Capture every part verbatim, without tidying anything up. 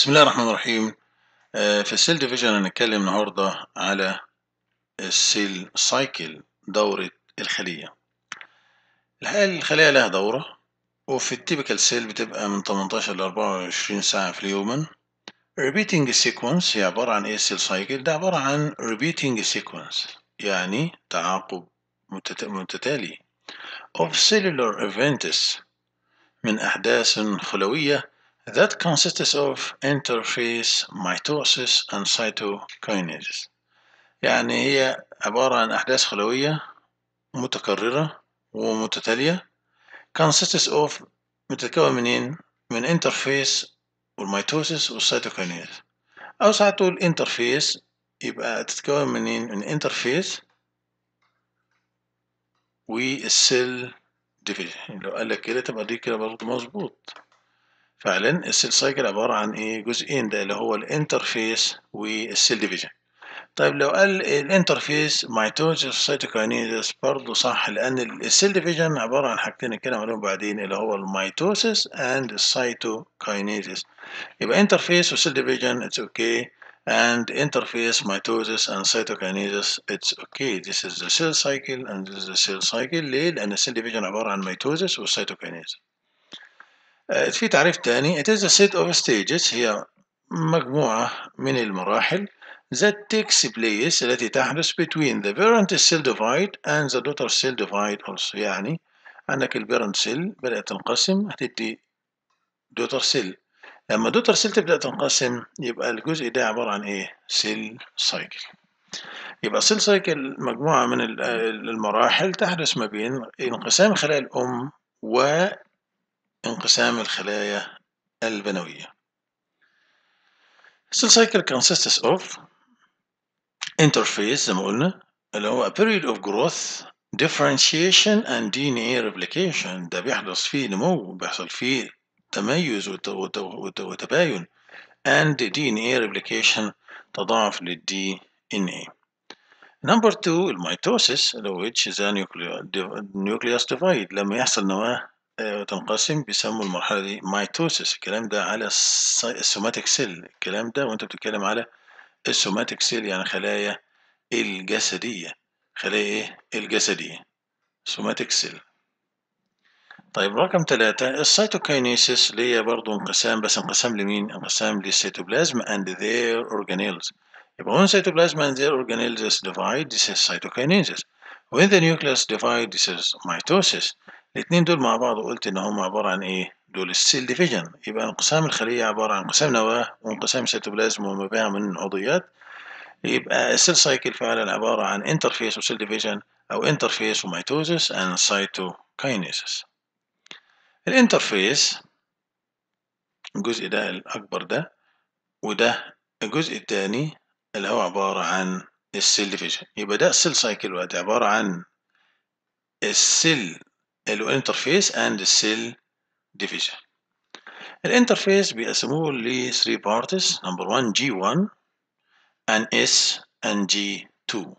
بسم الله الرحمن الرحيم. آه، في السيل ديفيجن هنتكلم النهارده على السيل سايكل، دورة الخلية. الحقيقة الخلية لها دورة، وفي التيبيكال سيل بتبقى من تمنتاشر ل أربعة وعشرين ساعة في اليوم. repeating sequence هي عبارة عن ايه؟ السيل سايكل ده عبارة عن repeating sequence، يعني تعاقب متت- متتالي of cellular events من أحداث خلوية that consists of interface mitosis and cytokinesis. يعني هي عبارة عن أحداث خلوية متكررة ومتتالية consists of متكون منين؟ من interface والميتوسيس والسيتوكينيز، أو ساعات تقول interface يبقى تتكون منين؟ من interface والسيل ديفيجن. لو قال لك كده تبقى دي كده برضه مظبوط. فعلا السيل سايكل عبارة عن ايه؟ جزئين، ده اللي هو الانترفيس والسيل ديفيجن. طيب لو قال الانترفيس ميتوزيس سيتوكاينيزس برضه صح، لان السيل ديفيجن عبارة عن حاجتين نتكلم عليهم بعدين، اللي هو الميتوسيس اند السيتوكاينيزس. يبقى انترفيس وسيل ديفيجن اتس اوكي، and interface mitosis and cytokinesis it's okay. This is the cell cycle and this is the cell cycle. ليه؟ لأن السيل ديفيجن عبارة عن ميتوزيس والسيتوكاينيز. في تعريف تاني it is a set of stages، هي مجموعة من المراحل that takes place التي تحدث between the parent cell divide and the daughter cell divide also. يعني عندك البيرنت سيل بدأت تنقسم هتدي دوتر سيل، لما دوتر سيل تبدأ تنقسم يبقى الجزء ده عبارة عن ايه؟ سيل سايكل. يبقى سيل سايكل مجموعة من المراحل تحدث ما بين انقسام خلايا الأم وانقسام الخلايا البنوية. Cell cycle consists of interface زي ما قلنا، اللي هو a period of growth differentiation and دي إن إيه replication. ده بيحدث فيه نمو، بيحصل فيه تميز وت- وت- وت- وتباين and دي إن إيه replication، تضاعف للدي إن إيه. Number two الميتوسيس اللي هو which is a nucleus divide. لما يحصل نواة آه، تنقسم بيسموا المرحلة دي ميتوسيس. الكلام ده على السوماتيك سيل، الكلام ده وانت بتتكلم على السوماتيك سيل يعني خلايا الجسدية، خلايا ايه؟ الجسدية، سوماتيك سيل. طيب رقم ثلاثة السيتوكاينيسيس، اللي هي برضه انقسام، بس انقسام لمين؟ انقسام للسيتوبلازم and their organelles. يبقى when cytoplasm and their organelles divide this is cytokinesis. when the nucleus divide this is mitosis. الاثنين دول مع بعض قلت ان هم عبارة عن ايه؟ دول السيل ديفيجن. يبقى انقسام الخلية عبارة عن انقسام نواة وانقسام سيتوبلازم وما بها من عضويات. يبقى السيل سايكل فعلا عبارة عن انترفيس وسيل ديفيجن، أو انترفيس وميتوزيس and cytokinesis. الانترفيس الجزء ده الأكبر ده، وده الجزء الثاني اللي هو عبارة عن السيل ديفيجن. يبقى ده السيل سايكل وقت عبارة عن السيل الانترفيس and السيل ديفيجن. الانترفيس بيقسموه ل three parts. number one جي one and S and جي two.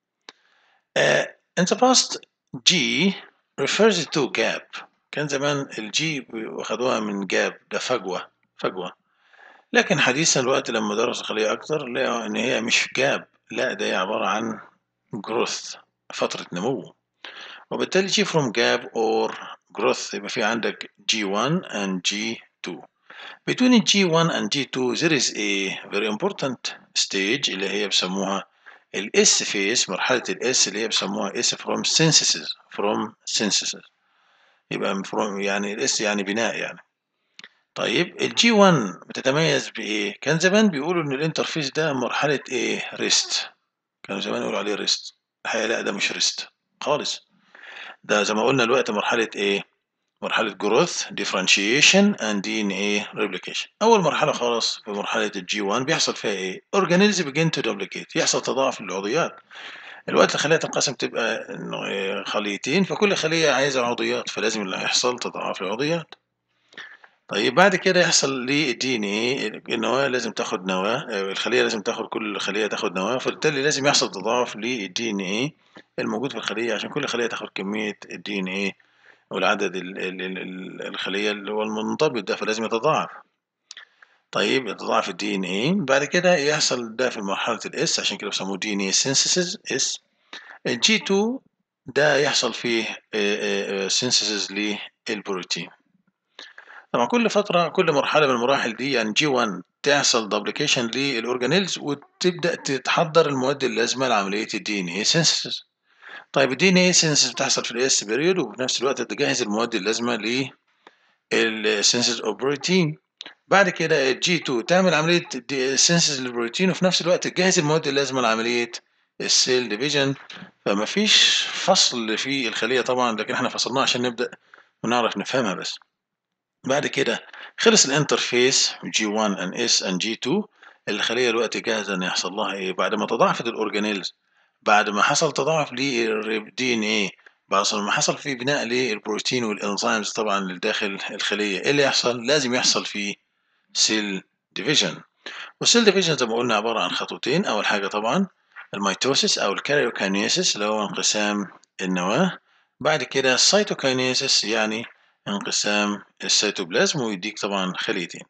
Uh, in the past G refers to gap. كان زمان الجي واخدوها من جاب، ده فجوة فجوة. لكن حديثا الوقت لما درسوا الخلية أكتر لقوا إن هي مش جاب، لا ده هي عبارة عن growth، فترة نمو. وبالتالي G from gap or growth يبقى في عندك جي one and جي two. Between جي one and جي two there is a very important stage اللي هي بيسموها الاس فيس، مرحلة الاس اللي هي بيسموها اس from synthesis from synthesis. يبقى from يعني الاس يعني بناء يعني. طيب الجي one بتتميز بايه؟ كان زمان بيقولوا ان الانترفيس ده مرحلة ايه؟ ريست. كانوا زمان يقولوا عليه ريست. الحقيقة لا، ده مش ريست خالص. ده زي ما قلنا الوقت مرحلة ايه؟ مرحلة growth differentiation and دي إن إيه replication. أول مرحلة خالص في مرحلة الجي one بيحصل فيها إيه؟ organelles begin to duplicate، يحصل تضاعف للعضويات. الوقت الخلية تنقسم تبقى خليتين، فكل خلية عايزة عضويات، فلازم اللي هيحصل تضاعف للعضويات. طيب بعد كده يحصل للدي ان ايه، النواة لازم تاخد نواة، الخلية لازم تاخد، كل خلية تاخد نواة، فبالتالي لازم يحصل تضاعف للدي ان ايه الموجود في الخلية عشان كل خلية تاخد كمية الدي ان ايه والعدد ال ال ال الخلية اللي هو المنضبط ده، فلازم يتضاعف. طيب يتضاعف الدي ان ايه، بعد كده يحصل ده في مرحلة الاس، عشان كده بيسموه دي ان ايه سينثيسيس اس. الجي اتنين ده يحصل فيه سينثيسيس للبروتين. طبعا كل فترة كل مرحلة من المراحل دي يعني جي واحد تحصل دوبليكيشن للأورجانيلز وتبدأ تتحضر المواد اللازمة لعملية الدي ان ايه سينثيسيس. طيب الدي ان ايه سينثيسيس بتحصل في الاس بيريود، وفي نفس الوقت تجهز المواد اللازمة للسينثيسيس اوف بروتين. بعد كده الجي اتنين تعمل عملية سينثيسيس للبروتين، وفي نفس الوقت تجهز المواد اللازمة لعملية السيل ديفيجن. فما فيش فصل في الخلية طبعا، لكن احنا فصلناها عشان نبدأ ونعرف نفهمها بس. بعد كده خلص الانترفيس جي واحد and S and جي اتنين، الخلية دلوقتي جاهزة ان يحصل لها ايه بعد ما تضاعفت الاورجانيلز، بعد ما حصل تضاعف للدي ان ايه، بعد ما حصل في بناء للبروتين والانزيمز طبعا اللي داخل الخلية. ايه اللي يحصل؟ لازم يحصل فيه سيل ديفيجن. والسيل ديفيجن زي ما قلنا عبارة عن خطوتين. اول حاجة طبعا الميتوسيس او الكاريوكاينيسيس اللي هو انقسام النواة. بعد كده السيتوكاينيسيس يعني انقسام السيتوبلازم، ويديك طبعا خليتين.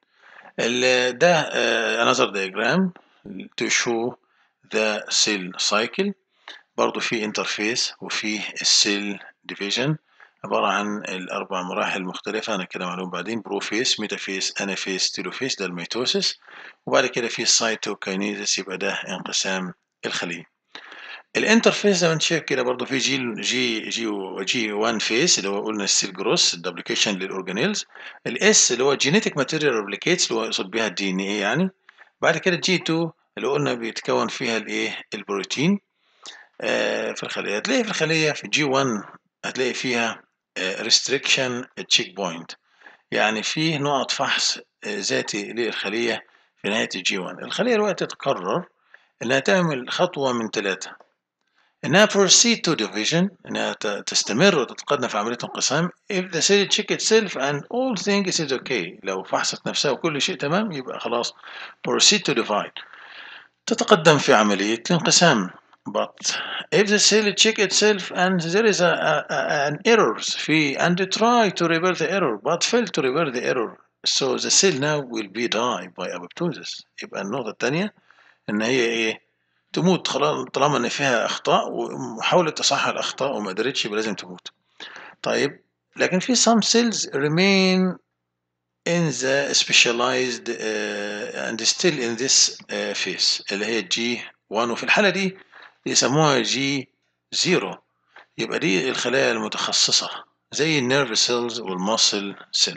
ده uh, another diagram to show the cell cycle. برضو في انترفيس وفي السيل ديفيجن عبارة عن الأربع مراحل مختلفة هنتكلم عليهم بعدين: بروفيس، ميتافيس، أنافيس، تيلوفيس، ده الميتوسيس. وبعد كده في السيتوكاينيزيس يبقى ده انقسام الخلية. الانترفيس زي ما انت شايف كده برضه في جي جي جي جي واحد فيس اللي هو قلنا السيل جروس الدبليكيشن للاورجانيلز. الاس اللي هو جينيتك ماتيريال ريبليكيتس اللي هو يقصد بيها الدي ان ايه يعني. بعد كده جي اتنين اللي قلنا بيتكون فيها الايه البروتين آه في الخليه. هتلاقي في الخليه في جي واحد هتلاقي فيها ريستريكشن تشيك بوينت، يعني فيه نقط فحص آه ذاتي للخليه. في نهايه الجي واحد الخليه دلوقتي تقرر انها تعمل خطوه من ثلاثه: إنها proceed to division، إنها تستمر وتتقدم في عملية انقسام if the cell check itself and all things is okay. لو فحصت نفسها وكل شيء تمام يبقى خلاص proceed to divide، تتقدم في عملية الانقسام. but if the cell check itself and there is a, a, an errors في and try to repair the error but fail to repair the error, so the cell now will be die by apoptosis. يبقى النقطة الثانية إن هي إيه؟ تموت خلاص طالما ان فيها اخطاء، وحاولت تصحح الاخطاء وما قدرتش يبقى لازم تموت. طيب لكن في some cells remain in the specialized uh, and still in this uh, phase اللي هي جي واحد، وفي الحالة دي يسموها جي صفر. يبقى دي الخلايا المتخصصة زي النيرف سيلز والماسل سيل.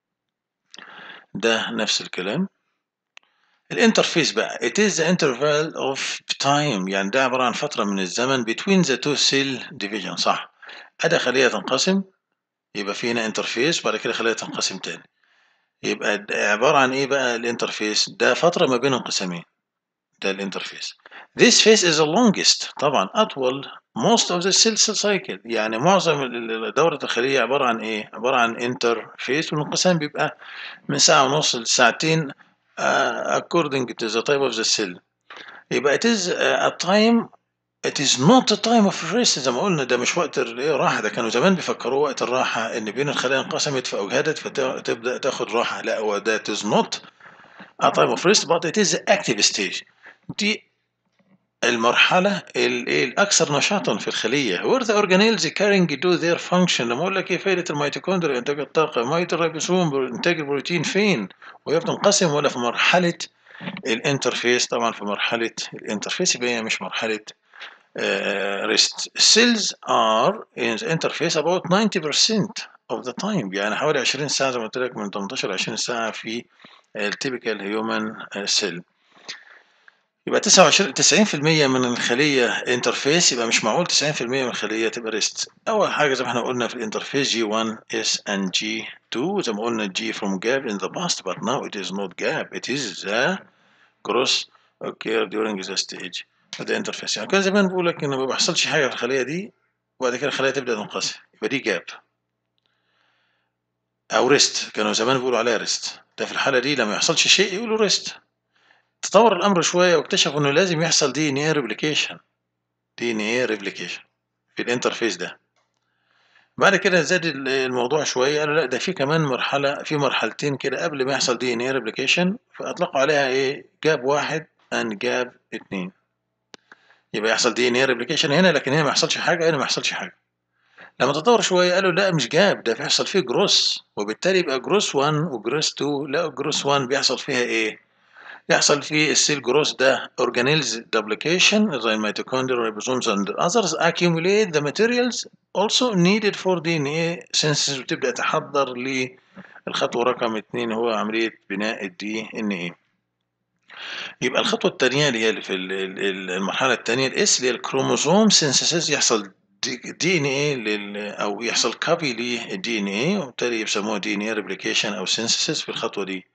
ده نفس الكلام. الانترفيس بقى it is the interval of time، يعني ده عبارة عن فترة من الزمن between the two cell division. صح، أدى خلية تنقسم يبقى في هنا انترفيس، وبعد كده خلية تنقسم تاني. يبقى عبارة عن إيه بقى الانترفيس ده؟ فترة ما بين انقسامين، ده الانترفيس. This phase is the longest، طبعا أطول most of the cell cycle، يعني معظم دورة الخلية عبارة عن إيه؟ عبارة عن انترفيس، والانقسام بيبقى من ساعة ونص لساعتين uh, according to the type of the cell. يبقى it is a time it is not a time of rest. زي ما قلنا ده مش وقت الراحة، ده كانوا زمان بيفكروا وقت الراحة إن بين الخلايا انقسمت فأجهدت فتبدأ تاخد راحة. لا، هو ده it is not a time of rest but it is the active stage. دي المرحلة الأكثر نشاطا في الخلية where the organelles carrying do their function. لما أقول لك إيه فائدة الميتوكوندريا؟ إنتاج الطاقة. مية الريبوسوم إنتاج البروتين. فين وهي بتنقسم؟ ولا في مرحلة الانترفيس؟ طبعا في مرحلة الانترفيس، يبقى هي مش مرحلة ريست. cells are in the interface about ninety percent of the time، يعني حوالي عشرين ساعة زي ما قلت لك، من تمنتاشر ل عشرين ساعة في التيبيكال هيومن سيل. يبقى تسعة وعشرين تسعين في المية من الخلية انترفيس، يبقى مش معقول تسعين في المية من الخلية تبقى ريست. أول حاجة زي ما احنا قلنا في الانترفيس جي واحد S and جي اتنين، زي ما قلنا G from gap in the past but now it is not gap, it is the cross occur during the stage ده انترفيس. يعني كان زمان بيقول لك ان ما بيحصلش حاجه في الخليه دي وبعد كده الخليه تبدا تنقسم، يبقى دي جاب او ريست. كانوا زمان بيقولوا عليها ريست. ده في الحاله دي لما يحصلش شيء يقولوا ريست. تطور الامر شويه واكتشفوا انه لازم يحصل دي ان ايه ريبليكيشن، دي ان ايه ريبليكيشن في الانترفيس ده. بعد كده زاد ال الموضوع شوية، قالوا لأ ده في كمان مرحلة في مرحلتين كده قبل ما يحصل دي إن إيه replication، فأطلقوا عليها إيه جاب واحد and جاب اتنين. يبقى يحصل دي إن إيه replication هنا، لكن هنا ما يحصلش حاجة، هنا ما يحصلش حاجة. لما تطور شوية قالوا لأ مش جاب، ده بيحصل فيه جروس، وبالتالي يبقى جروس واحد وجروس اتنين. لقوا جروس واحد بيحصل فيها إيه؟ يحصل فيه السيل جروس ده organelles duplication زي الميتوكوندريا ribosomes and others accumulate the materials also needed for دي إن إيه synthesis، وتبدأ تحضر للخطوة رقم اتنين هو عملية بناء الدي إن إيه. يبقى الخطوة التانية اللي هي في ال- ال- المرحلة التانية الاس اللي هي الكروموسوم سينثيسيس، يحصل دي ان ايه لل او يحصل كوبي للدي ان ايه، وبالتالي بيسموها دي ان ايه ريبليكيشن او سينثيسيس في الخطوة دي.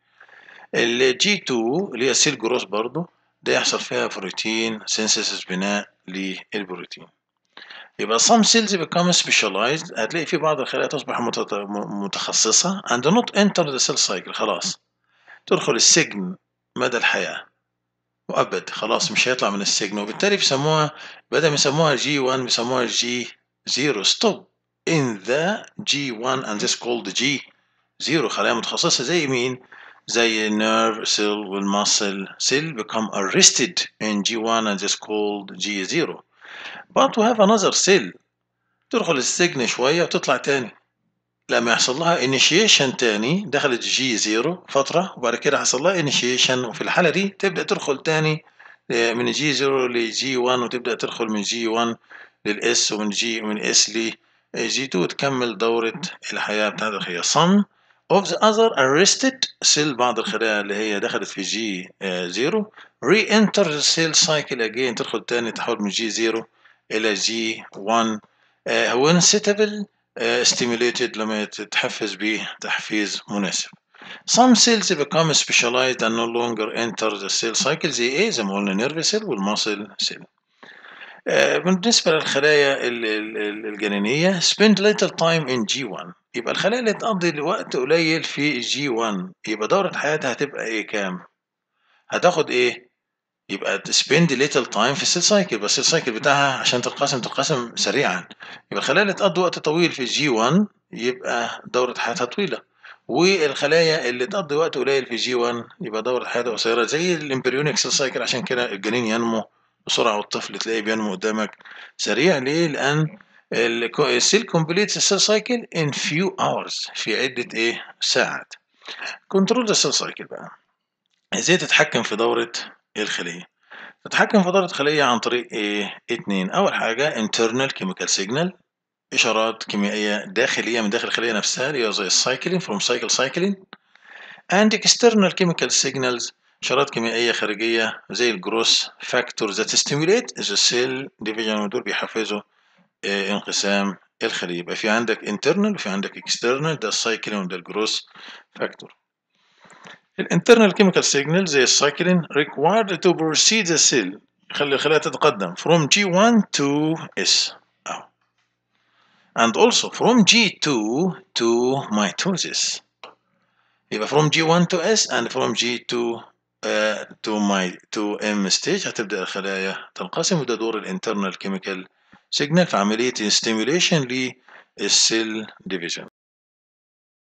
الجي اتنين اللي هي السيل جروث برضه، ده يحصل فيها بروتين سينثيسيس بناء للبروتين. يبقى some cells become specialized، هتلاقي في بعض الخلايا تصبح متت- م- متخصصة and not enter the cell cycle، خلاص تدخل السجن مدى الحياة مؤبد، خلاص مش هيطلع من السجن، وبالتالي بيسموها بدل ما يسموها جي واحد بيسموها جي صفر stop in the جي واحد and this called جي صفر. خلايا متخصصة زي مين؟ زي النيرف سيل والماسل سيل become arrested in جي واحد and this called جي صفر. but we have another cell تدخل السجن شوية وتطلع تاني، لما يحصل لها initiation تاني دخلت جي صفر فترة، وبعد كده حصل لها initiation، وفي الحالة دي تبدأ تدخل تاني من جي صفر لجي واحد، وتبدأ تدخل من جي واحد للإس، ومن جي من إس لجي اتنين، وتكمل دورة الحياة بتاعت الخلايا. some of the other arrested cell، بعض الخلايا اللي هي دخلت في جي صفر re-enter the cell cycle again، تدخل تاني تحول من جي صفر إلى جي واحد uh, when suitable uh, stimulated لما تتحفز بتحفيز مناسب. Some cells become specialized and no longer enter the cell cycle زي ايه؟ زي ما قلنا nerve cell والmuscle cell. آه، بالنسبة للخلايا ال- ال- ال- الجنينية spend little time in جي واحد، يبقى الخلايا اللي تقضي وقت قليل في جي واحد يبقى دورة حياتها هتبقى ايه كام؟ هتاخد ايه؟ يبقى spend little time في السيل سايكل، بس السيل سايكل بتاعها عشان تنقسم تنقسم سريعا. يبقى الخلايا اللي تقضي وقت طويل في جي واحد يبقى دورة حياتها طويلة، والخلايا اللي تقضي وقت قليل في جي واحد يبقى دورة حياتها قصيرة، زي الامبريونيك سيل سايكل. عشان كده الجنين ينمو بسرعة والطفل تلاقيه بينمو قدامك سريع. ليه؟ لأن السيل كومبليتس السيل سايكل in few hours، في عدة ايه ساعات. كنترول السيل سايكل بقى، ازاي تتحكم في دورة الخلية؟ تتحكم في دورة الخلية عن طريق ايه؟ اتنين. أول حاجة internal chemical signal، إشارات كيميائية داخلية من داخل الخلية نفسها اللي هي زي السايكلين from cycle cycling، and external chemical signals، إشارات كيميائية خارجية زي الجروس factors that stimulate the cell division، ودول بيحفزوا اه انقسام الخلية. يبقى في عندك internal وفي عندك external، ده السايكلين وده الجروس فاكتور. الانترنال كيميكال سيجنال زي السايكلين required to proceed the cell، يخلي الخلايا تتقدم from جي واحد to S أو. and also from جي اتنين to mitosis. يبقى from جي واحد to S and from جي اتنين uh, to my to M stage هتبدأ الخلايا تنقسم، وده دور الانترنال كيميكال سيجنال في عملية stimulation للسيل ديفيجن.